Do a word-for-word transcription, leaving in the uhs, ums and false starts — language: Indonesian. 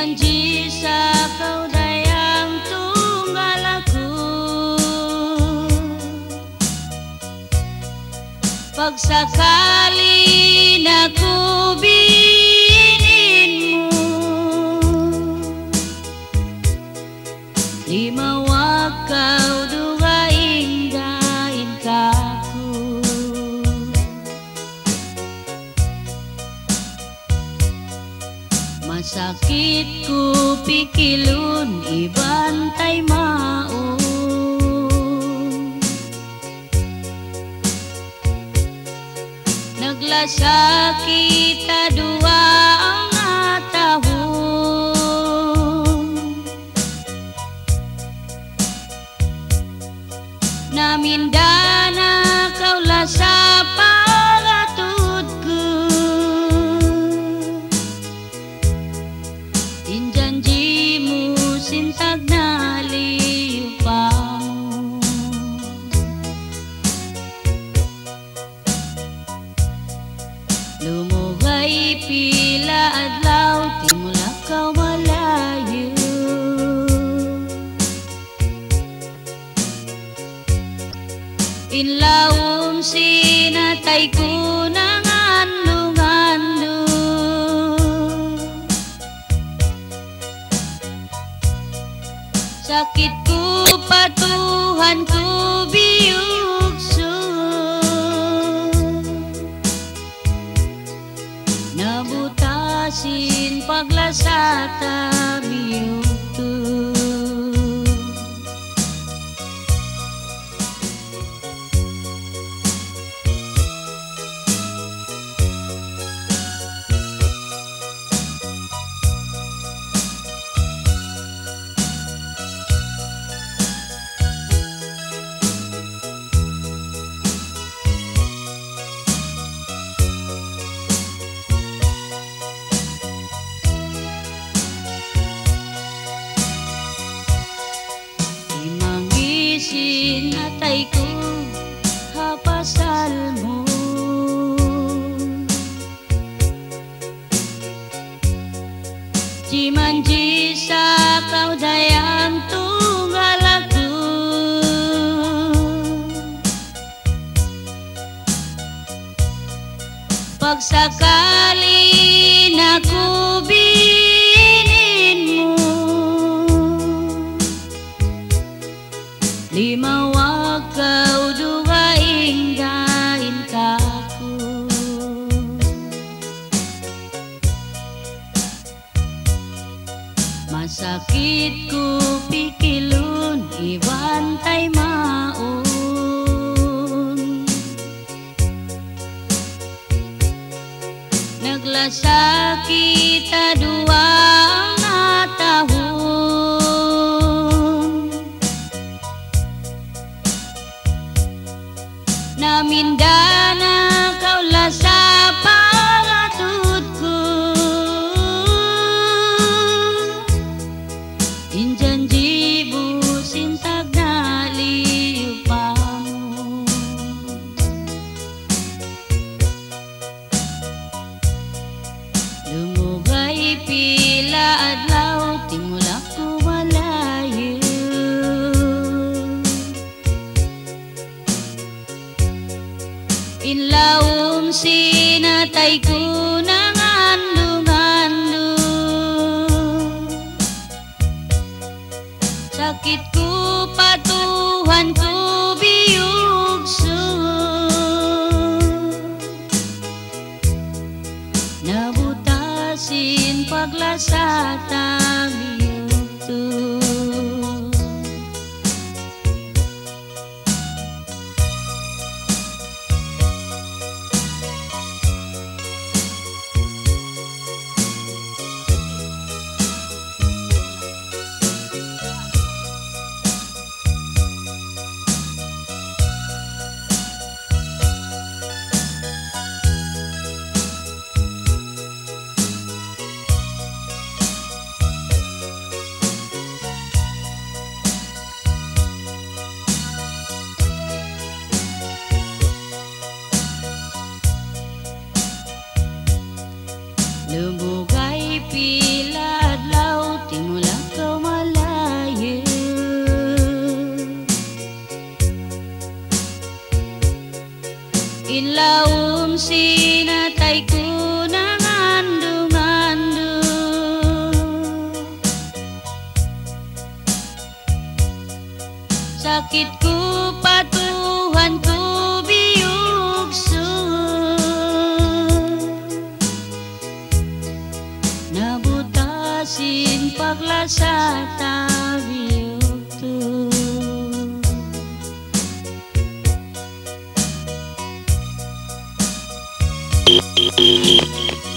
Jimanji sa kaudayang tunggal aku, pagsakali naku bininmu, limawag kau dugaing dain kaku. Masakit ku pikilun ibantay maun, naglasa kita dua ang natahon, namindana kau lasa pangatud ko, injanjimu sintag na liupamu. Lumugay pila adlaw timula kau malayo, inlawom sinatay ko ng andong-ando, sakit ko patuhan ko biyugso, nabutasin paglasata biyugto. Sinatay ko hapasal mo, Jimanji sa kaudayang tunggal aku, pagsakali naku bininmu, limawag kau dugaing dain kaku. Masakit ku pikilun ibantay maun, naglasa kita dua ang natahon, namindana kau lasa pangatud ko, injanjimu sintag na liupamu. Lumugay pila adlaw timula ko malayo, inlawom sinatay ko ng andong-ando, sakit ko patuhan ko biyugso, nabutasin paglasata biyugto. Lumugay pila adlaw Saum sinatay ko ng andung-andung. Sakit ko patuhan ko biyugso, nabutasin paglasata biyugto. Thank you.